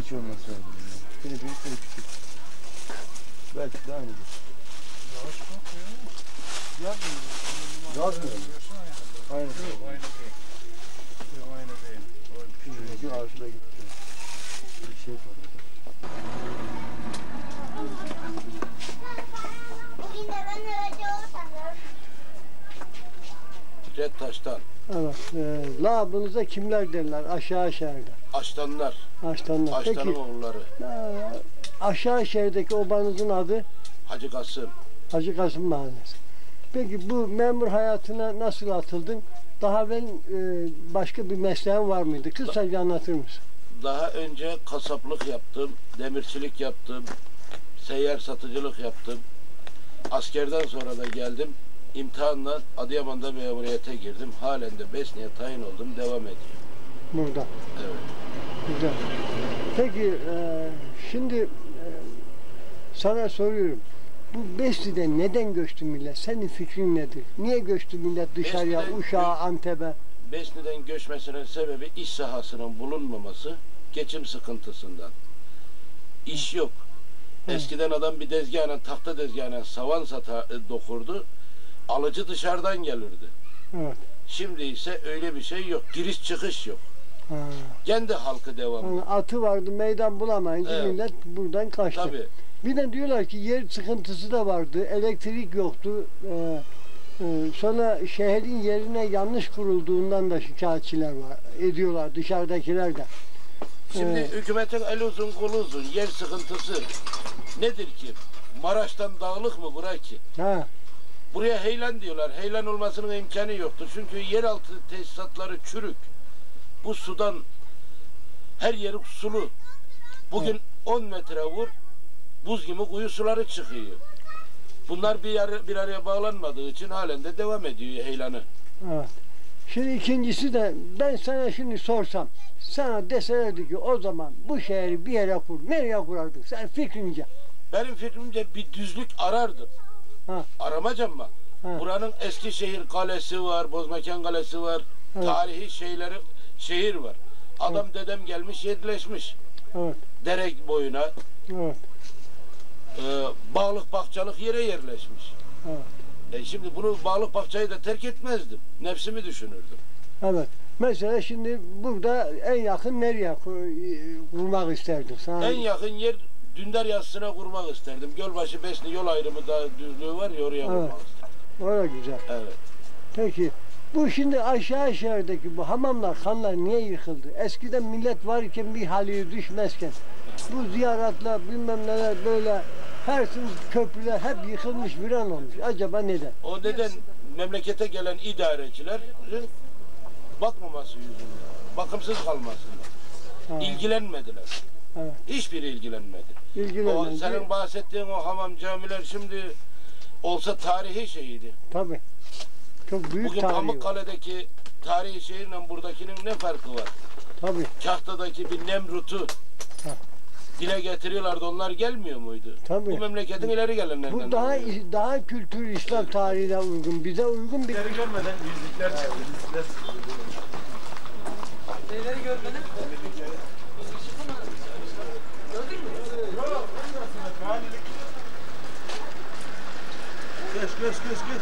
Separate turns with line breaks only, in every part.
hiç olması lazım. Biri büyük, biri küçük. Belki de aynıdır.
Yağış yok ya.
Yazmıyor mu? Aynı
Yok,
değil.
aynı değil. Yok, aynı değil. O küçük
Çünkü ağaçla gitti. Bir şey var.
Red taştan,
Evet. Labınıza kimler derler aşağı şehirde?
Açtanlar,
Açtanlar.
Açtan'ın
Peki
oğulları,
aşağı şehirdeki obanızın adı
Hacı Kasım.
Hacı Kasım Mahallesi. Peki bu memur hayatına nasıl atıldın? Daha evvel başka bir mesleğin var mıydı? Kısaca anlatır mısın?
Daha önce kasaplık yaptım, demirçilik yaptım, seyyar satıcılık yaptım. Askerden sonra da geldim. İmtihanla Adıyaman'da memuriyete girdim. Halen de Besni'ye tayin oldum, devam ediyor.
Burada.
Evet.
Güzel. Peki şimdi sana soruyorum. Bu Besni'de neden göçtü millet? Senin fikrin nedir? Niye göçtü millet dışarıya,
Besni'den
Uşak'a, Antep'e?
Besni'den göçmesinin sebebi iş sahasının bulunmaması, geçim sıkıntısından. İş yok. Eskiden adam bir tezgahına, tahta tezgahına savan dokurdu. Alıcı dışarıdan gelirdi.
Evet.
Şimdi ise öyle bir şey yok. Giriş çıkış yok.
Ha.
Kendi halkı devamlı.
Yani atı vardı, meydan bulamayınca
Evet.
millet buradan kaçtı.
Tabii.
Bir de diyorlar ki yer sıkıntısı da vardı, elektrik yoktu. Sonra şehrin yerine yanlış kurulduğundan da şikayetçiler var, ediyorlar dışarıdakiler de.
Şimdi hükümetin el uzun kolu uzun. Yer sıkıntısı nedir ki? Maraş'tan dağlık mı bura ki?
Ha,
Buraya heyelan diyorlar. Heyelan olmasının imkanı yoktur. Çünkü yeraltı tesisatları çürük. Bu sudan her yeri sulu. Bugün 10 metre vur, buz gibi kuyu suları çıkıyor. Bunlar bir araya bağlanmadığı için halen de devam ediyor heyelanı.
evet. Şimdi ikincisi de ben sana şimdi sorsam, sana deselerdi ki o zaman bu şehri bir yere kur, nereye kurardın sen fikrince?
Benim fikrimce bir düzlük arardım.
Ha.
Aramacam mı?
Ha.
Buranın Eskişehir Kalesi var, Bozmekan Kalesi var,
Evet.
tarihi şehir var. Adam dedem gelmiş yerleşmiş.
Evet,
Dere boyuna,
evet,
bağlık bahçalık yere yerleşmiş.
evet.
Şimdi bunu bağlık bahçayı da terk etmezdim. Nefsimi düşünürdüm.
Evet. Mesela şimdi burada en yakın nereye kurmak isterdin? Sana
En yakın yer Dündar Yassı'na kurmak isterdim. Gölbaşı Besni yol ayrımı da düzlüğü var ya oraya kurmak isterdim.
orada güzel.
Evet.
Peki bu şimdi aşağı şehirdeki bu hamamlar, hanlar niye yıkıldı? Eskiden millet varken bir hali düşmezken bu ziyaretler bilmem neler böyle her köprüler hep yıkılmış bir an olmuş. Acaba neden?
O neden memlekete gelen idarecilerin bakmaması yüzünden, bakımsız kalmasından.
Ha,
İlgilenmediler.
evet.
Hiçbiri ilgilenmedi. O
İlgilenince
senin bahsettiğin o hamam camiler şimdi olsa tarihi şehirdi.
tabii. Çok büyük
Bugün
tarihi var.
Pamukkale'deki tarihi şehirle buradakinin ne farkı var?
Tabii.
Kahta'daki bir Nemrut'u
Ha.
dile getiriyorlardı, onlar gelmiyor muydu?
Tabii.
Bu memleketin ileri gelenlerinden.
Bu daha kültür İslam tarihine uygun, bize uygun bir
görmeden yüzükler yüzükler.
Neleri görmedin? Gördün mü?
Geç.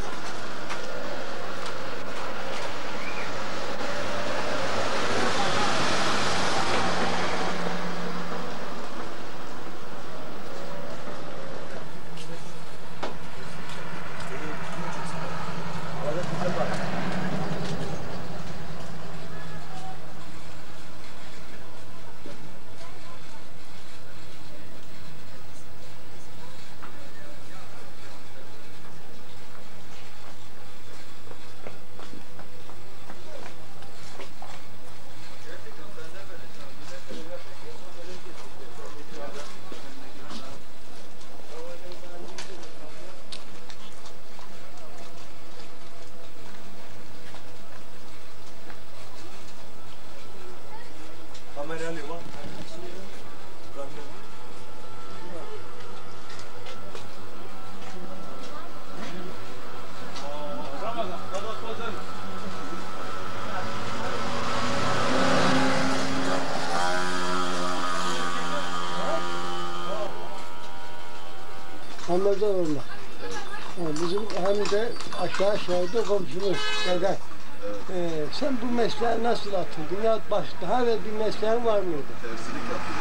Ramazan olmak.
Evet.
Bizim hem de aşağı şehirde komşumuz dede.
Evet.
Sen bu mesleğe nasıl atıldın? Ya daha evvel bir mesleğin var mıydı?
Terzilik yaptım.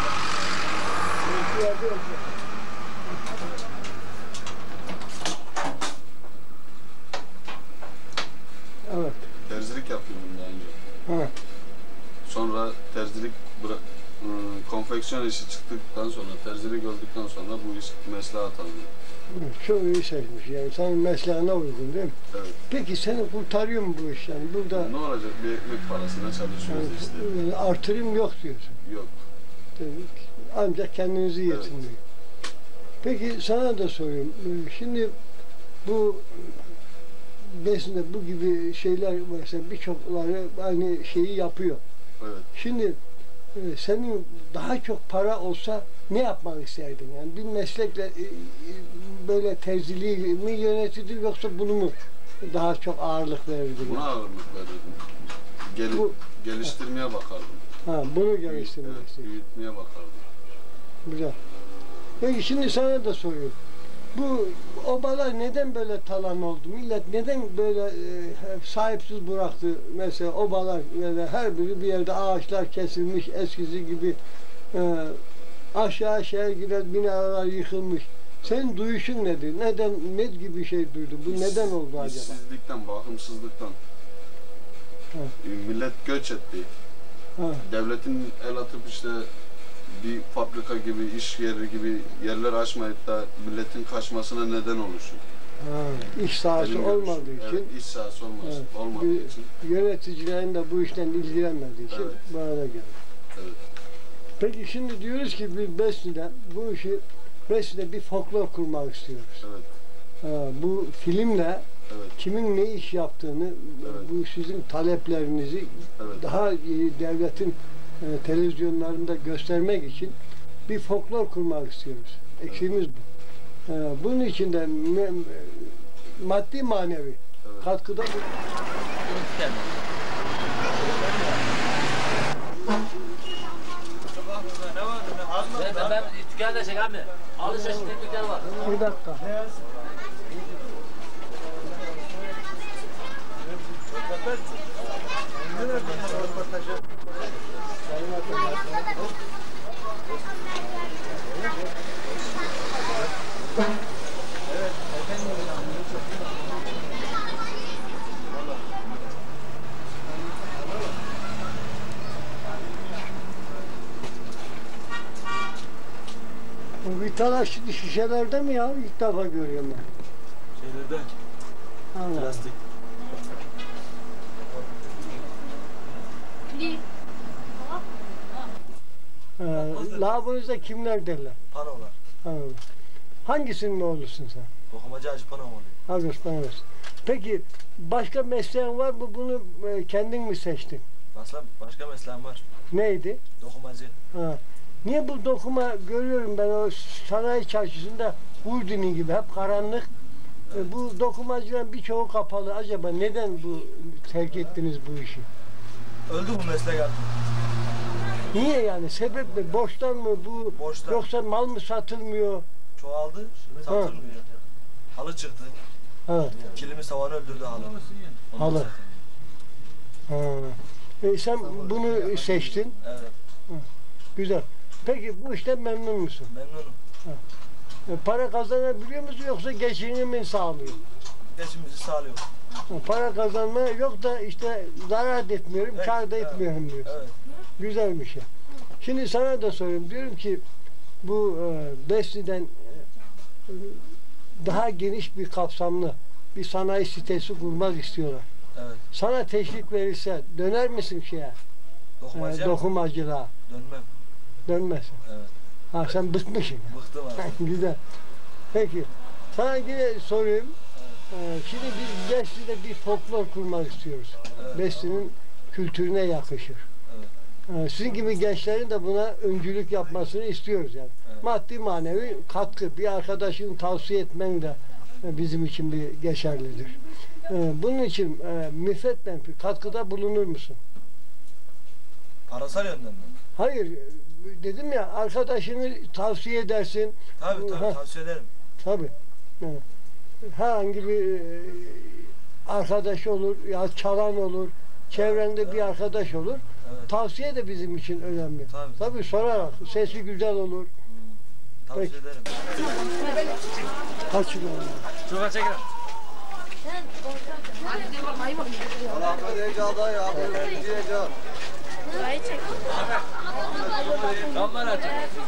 Evet.
Terzilik yaptım daha önce.
Ha.
Sonra terzilik konfeksiyon işi çıktıktan sonra, terzilik öldükten sonra bu iş mesleğe atandım.
Çok iyi seçmiş yani. Senin mesleğine uygun değil mi?
Evet.
Peki seni kurtarıyor mu bu iş yani? Burada
Ne olacak? Bir ekmek parasına çalışıyoruz işte.
yani artırım yok diyorsun.
Yok.
Tabii ki. Ancak kendinizi
Evet.
yetiniyor. Peki sana da soruyorum. Şimdi bu besinde bu gibi şeyler mesela birçokları aynı şeyi yapıyor.
Evet.
Şimdi senin daha çok para olsa ne yapmak isterdin? Yani bir meslekle böyle terziliği mi yönetilir yoksa bunu mu daha çok ağırlık verirdin?
Buna ağırlık verirdim.
Bu-
Geliştirmeye bakardım.
Ha, bunu geliştirmek
Evet,
istiyorum.
büyütmeye bakardım.
Güzel. Peki şimdi sana da soruyorum. Bu obalar neden böyle talan oldu? Millet neden böyle sahipsiz bıraktı? Mesela obalar böyle her biri bir yerde ağaçlar kesilmiş eskisi gibi aşağı girer binalar yıkılmış. Senin duyuşun nedir? Ne gibi şey duydu? Bu neden oldu acaba?
İşsizlikten, bakımsızlıktan. Millet göç etti.
Ha.
Devletin el atıp işte bir fabrika gibi, iş yeri gibi yerler açmayıp da milletin kaçmasına neden oluşuyor.
Ha, iş sahası
Benim
olmadığı
görüşüm.
için,
Evet, iş sahası olmadığı
bir
için.
yöneticilerin de bu işten ilgilenmediği için
Evet.
bana da geldi.
Evet.
Peki şimdi diyoruz ki bir Besni'de bir folklor kurmak istiyoruz.
Evet.
Bu filmle
Evet.
kimin ne iş yaptığını,
Evet.
bu sizin taleplerinizi
Evet.
daha iyi devletin televizyonlarında göstermek için bir folklor kurmak istiyoruz. Eksiğimiz bu. Bunun için de maddi manevi
Evet.
katkıda bu.
Ben dükkanda çek abi. Alışveriş teknikler var.
Bir dakika. Bu vitalaş şişelerde mi ya? İlk defa görüyorum ben.
Şeylerde
Allah.
plastik.
Labınızda kimler derler?
Panolar.
Anladım. Hangisinin oğlusun sen?
Dokumacı Hacı Pano oluyor.
Ağustos. Peki başka mesleğin var mı? Bunu kendin mi seçtin?
Aslında başka mesleğim var.
Neydi?
Dokumacı.
Ha. Niye bu dokuma görüyorum ben o sanayi çarşısında Hurdini gibi hep karanlık. Bu dokumacıların birçoğu kapalı. Acaba neden bu terk ettiniz bu işi?
Öldü bu meslek artık.
Niye yani? Sebep mi? Borçtan mı bu?
Borçtan.
Yoksa mal mı satılmıyor?
Çoğaldı, satılmıyor. Halı çıktı.
Ha.
Kilimi savanı öldürdü halı. Ondan
Halı.
satılmıyor.
Ha. Sen bunu seçtin.
Evet,
Güzel. Peki bu işten memnun musun?
memnunum.
Para kazanabiliyor musun yoksa geçinimi sağlıyor?
Geçimimizi sağlıyor.
Para kazanma yok da işte zarar da etmiyorum,
Evet,
kar da
evet.
etmiyorum diyorsun.
Evet,
Güzel bir şey. Şimdi sana da soruyorum. Diyorum ki bu Besni'den daha geniş bir kapsamlı bir sanayi sitesi kurmak istiyorlar.
evet.
Sana teşvik verirse döner misin şeye?
Dokumacıya mı?
Dokumacılığa.
Dönmem.
Dönmezsin.
Evet.
Ha sen bıkmışsın.
Bıktım artık.
Güzel. Peki. Sana yine sorayım. Şimdi biz Besni'de bir folklor kurmak istiyoruz.
Evet.
Besni'nin kültürüne yakışır. Sizin gibi gençlerin de buna öncülük yapmasını istiyoruz yani.
Evet.
Maddi manevi katkı, bir arkadaşını tavsiye etmen de bizim için bir geçerlidir. Bunun için müfetmen bir katkıda bulunur musun?
Parasal yönden mi?
Hayır, dedim ya arkadaşını tavsiye edersin.
Tabii
Ha,
tavsiye ederim.
Tabii. Evet. Herhangi bir arkadaş olur, ya çalan olur, çevrende bir arkadaş olur.
Evet.
Tavsiye de bizim için önemli.
Tabii.
Tabii sorarak, sesi güzel olur.
Tavsiye
Peki.
ederim.
Kaç yıl oldu?
Şuraya çekin.
Ahmet Ece da ya. Ece.
Kamera aç.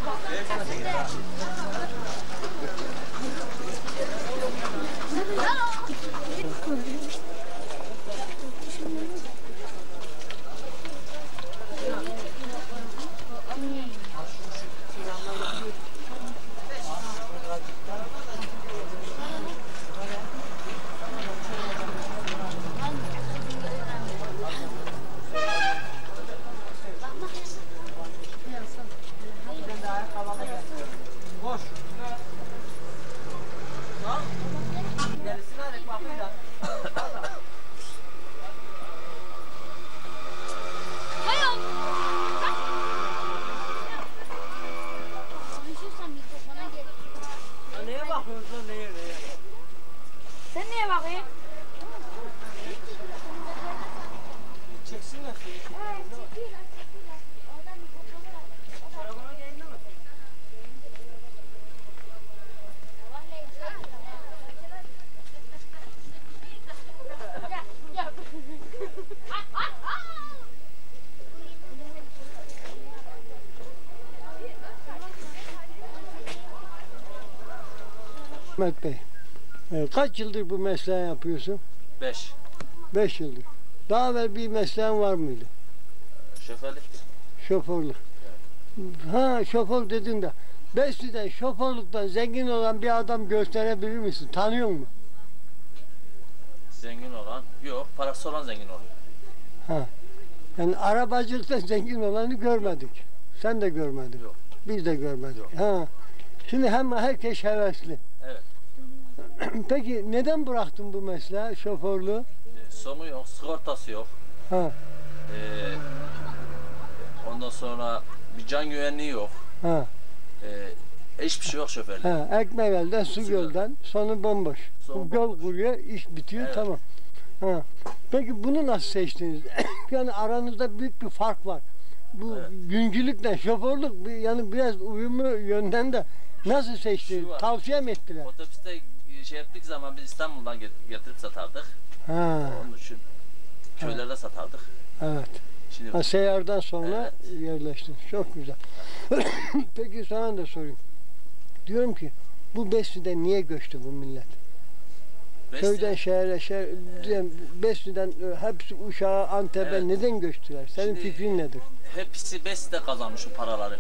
Neye bakıyorsun? Neye? Sen neye bakıyorsun?
Çeksinler.
Arabana geldi mi?
Ahmet Bey, kaç yıldır bu mesleği yapıyorsun?
5.
5 yıldır. Daha evvel bir mesleğin var mıydı?
Şoförlük.
Şoförlük. Ha, şoför dedin de. Besli'den şoförlükten zengin olan bir adam gösterebilir misin? Tanıyor musun?
Zengin olan yok. Parası olan zengin oluyor.
Ha. Yani arabacılıkta zengin olanı görmedik. Sen de görmedin.
Yok.
Biz de görmedik.
Yok.
Ha. Şimdi hem herkes hevesli.
Evet.
Peki neden bıraktın bu mesleği, şoförlüğü?
Sonu yok. Sigortası yok.
Ha.
Ondan sonra bir can güvenliği yok.
Ha.
Hiçbir şey yok şoförlük.
Ha. Ekmek elden, su
Su
gölden, sonu bomboş.
Sonu
Göl
bomboş.
kuruyor, iş bitiyor,
Evet.
tamam. Ha. Peki bunu nasıl seçtiniz? Yani aranızda büyük bir fark var. Bu
Evet.
güncülükle şoförlük yani biraz uyumlu yönden de nasıl seçtiniz?
Şu var.
Tavsiye mi ettiler?
Otobüste şey yaptık zaman biz İstanbul'dan getirip satardık.
Ha.
Onun için köylerde satardık.
Evet.
Şimdi
Ha, seyyardan sonra
Evet.
yerleştin. Çok güzel. Peki sana da sorayım. Diyorum ki bu Besni'den niye göçtü bu millet? Köyden şehre, Besni'den hepsi Uşak'a, Antep'e
Evet.
neden göçtüler? Senin
Şimdi-
fikrin nedir?
hepsi Besni'de kazanmış o paraları.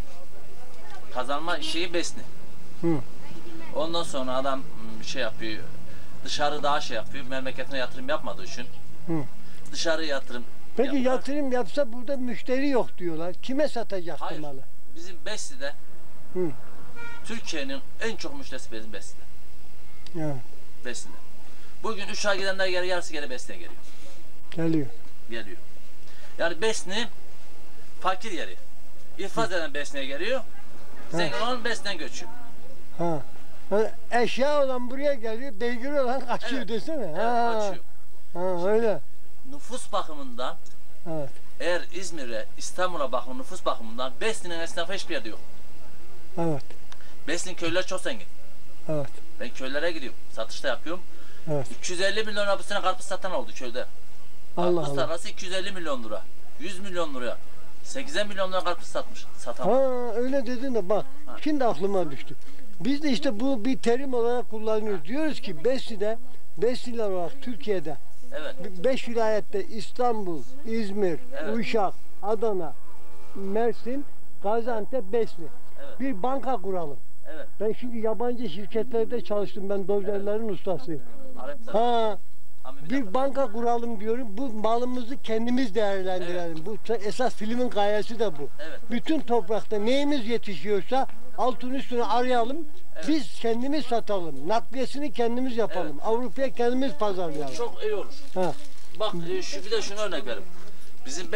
Kazanma şeyi Besni.
Hı.
Ondan sonra adam şey yapıyor, dışarı daha şey yapıyor, memleketine yatırım yapmadığı için.
Hı.
Dışarı yatırım
Peki
yapar.
yatırım yapsa burada müşteri yok diyorlar. Kime satacaktı
Hayır.
malı?
Bizim Besni'de
Hı.
Türkiye'nin en çok müşterisi bizim Besni'de.
Ya,
Besni'de. Bugün Uşak'a gidenler geri yarısı geri Besni'ye geliyor.
geliyor.
Geliyor. Yani Besni fakir yeri. İflas eden Besni'ye geliyor. Zengin olan Besni'den göçüyor.
Ha. Yani eşya olan buraya geliyor, beygir olan kaçıyor
Evet.
desene.
Evet,
Ha.
kaçıyor.
Ha, öyle.
Nüfus bakımından
Evet.
eğer İzmir'e, İstanbul'a bakın nüfus bakımından Besni'nin esnafı hiçbir yerde yok.
Evet.
Besni'nin köyleri çok zengin.
Evet.
Ben köylere gidiyorum, satışta yapıyorum.
Evet.
250 milyon lira bu sene karpuz satan oldu köyde.
Allah
Karpuz
Allah.
tarlası 250 milyon lira. 100 milyon liraya. 80 milyon lira karpuz satmış. Satan.
Ha, öyle dedin de bak.
Ha.
Şimdi aklıma düştü. Biz de işte bu bir terim olarak kullanıyoruz. Diyoruz ki Besni'ler olarak Türkiye'de
Evet.
5 vilayette İstanbul, İzmir,
Evet.
Uşak, Adana, Mersin, Gaziantep, Besni.
Evet.
Bir banka kuralım.
Evet.
Ben şimdi yabancı şirketlerde çalıştım. Ben dozerlerin ustasıyım.
Arap sana.
Ha,
Abi bir
bir
dakika.
banka kuralım diyorum. Bu malımızı kendimiz değerlendirelim. Bu esas filmin gayesi de bu.
Evet.
Bütün toprakta neyimiz yetişiyorsa altın üstüne arayalım.
Evet.
Biz kendimiz satalım. Nakliyesini kendimiz yapalım. Avrupa'ya kendimiz pazarlayalım.
Çok iyi olur.
Ha.
Bak şu bir de şunu örnek vereyim. Bizim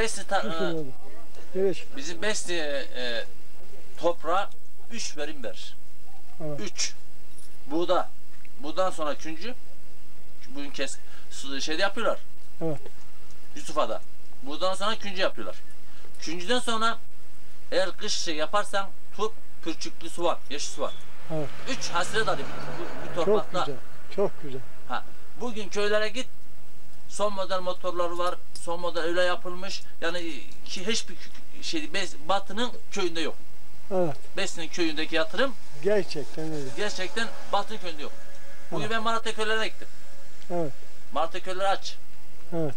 Evet.
bizim Besni toprağa 3 verim verir.
Evet.
3. buğda. Buğdan sonra küncü. Bugün şeyde yapıyorlar.
Evet.
Yusufa'da. Buğdan sonra küncü yapıyorlar. Küncüden sonra eğer kış şey yaparsan turp, pürçüklü soğan, yeşil soğan.
Evet.
3 hasret adı bir
Çok
torpakta.
güzel. Çok güzel.
Ha, bugün köylere git. Son model motorları var. Son model öyle yapılmış. Yani ki hiçbir şey Batı'nın köyünde yok.
Evet.
Besni'nin köyündeki yatırım
Gerçekten öyle.
gerçekten Batı'nın köyünde yok. Bugün
Evet.
ben Malatya köylerine gittim.
Evet.
Malatya köyleri aç.
Evet.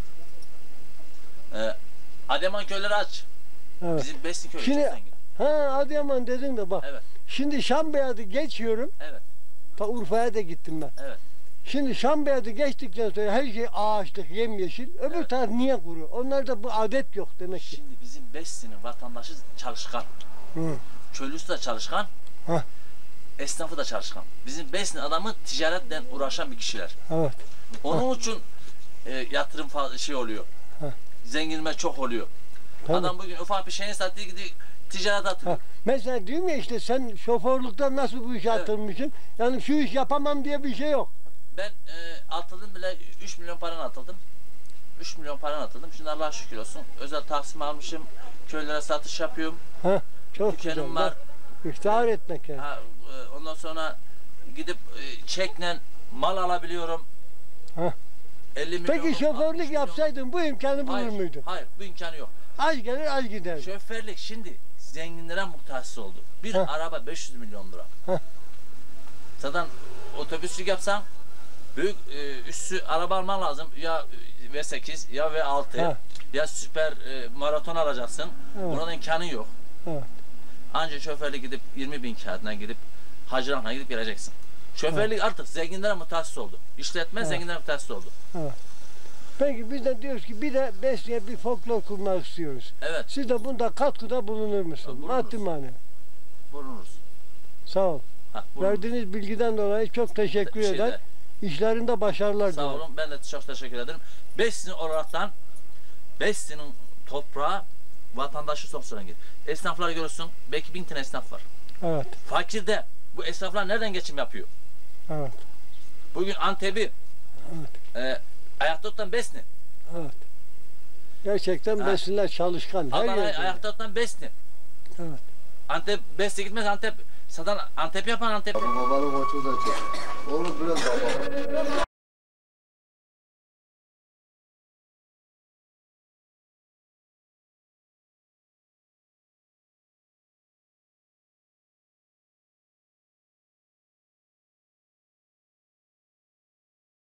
Adıyaman köyleri aç.
Evet.
Bizim Besni köyü
Şimdi-
çok zengin.
Ha Adıyaman dedin de bak.
Evet.
Şimdi Şambeyaz'ı geçiyorum.
Evet.
Ta Urfa'ya da gittim ben.
Evet.
Şimdi Şambeyaz'ı geçtikten sonra her şey ağaçlık, yemyeşil. Öbür
Evet.
taraf niye kuru? Onlarda bu adet yok demek ki.
Şimdi bizim Besni'nin vatandaşı çalışkan.
Hı.
Köylüsü de çalışkan.
Hah.
Esnafı da çalışkan. Bizim Besni adamı ticaretle uğraşan bir kişiler.
Evet.
Onun için yatırım şey oluyor.
Hah.
Zenginme çok oluyor.
Tabii.
Adam bugün ufak bir şeyini sattığı gidiyor ticaret atıyor.
Ha, mesela diyorum ya işte sen şoförlükten nasıl bu işe
Evet.
atılmışsın? Yani şu iş yapamam diye bir şey yok.
Ben atıldım bile 3 milyon paran atıldım. 3 milyon paran atıldım. Şimdi Allah'a şükür olsun. Özel taksim almışım. Köylere satış yapıyorum.
Ha, çok
Dükkanım
güzel.
var.
Bak, İftihar etmek yani.
Ha, ondan sonra gidip çekle mal alabiliyorum.
Ha.
50 milyon.
Peki şoförlük yapsaydın bu imkanı bulur muydun?
Hayır, bu imkanı yok.
Az gelir az gider.
Şoförlük şimdi zenginlere muhtaç oldu. Bir
Heh.
araba 500 milyon lira.
Heh.
Zaten otobüslük yapsan büyük üstü araba alman lazım. Ya V8 ya V6
Heh.
ya süper maraton alacaksın.
Evet.
Bunun imkanı yok.
Evet.
Ancak şoförlük gidip 20 bin kağıdına gidip Hacıran'a gidip geleceksin. Şoförlük artık zenginlere muhtaç oldu. İşletme
Evet.
zenginlere muhtaç oldu.
Peki biz de diyoruz ki bir de Besni'ye bir folklor kurmak istiyoruz.
Evet,
Siz de bunda katkıda bulunur musunuz?
Bulunuruz.
Maddi manevi.
bulunuruz.
Sağ ol.
Ha, bulunuruz.
Verdiğiniz bilgiden dolayı çok teşekkür
Şeyde,
eder. İşlerinde başarılar
Sağ
dilerim.
olun. Ben de çok teşekkür ederim. Besni olaraktan Besni'nin toprağı vatandaşı çok zengin. Esnafları görürsün. Belki 1000 tane esnaf var.
Evet.
Fakirde bu esnaflar nereden geçim yapıyor?
Evet.
Bugün Antep'i ayakta tutan Besni.
Evet. Gerçekten
Ha.
Besniler çalışkan. Her
Adana'yı
yerde.
ayakta tutan Besni.
Evet.
Antep Besni gitmez. Antep satan Antep yapan Antep.
Babanın koçu da çok. Oğlum biraz baba.